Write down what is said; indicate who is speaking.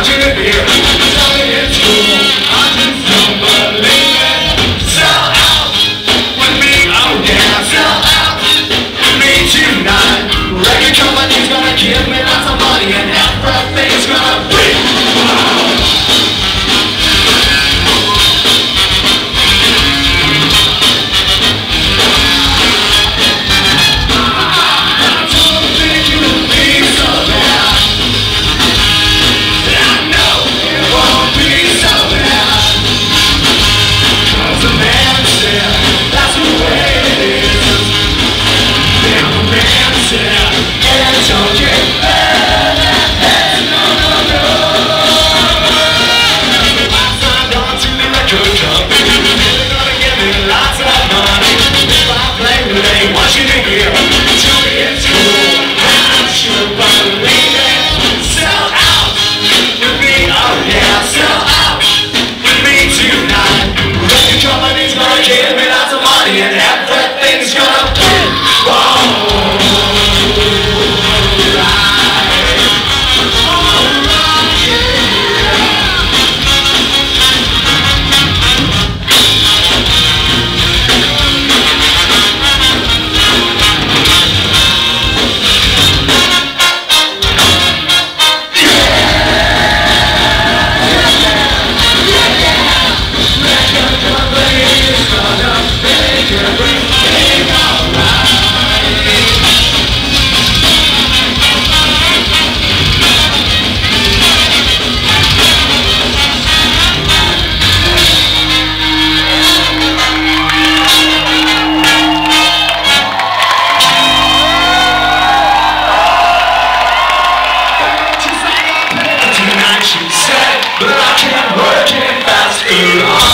Speaker 1: want you to hear. Tell me it's cool, I just don't believe it. Sell out with me, oh yeah. Sell out with me tonight. Record company's gonna give me lots of money and everything's gonna be and everything's gonna be but I can't work it fast enough.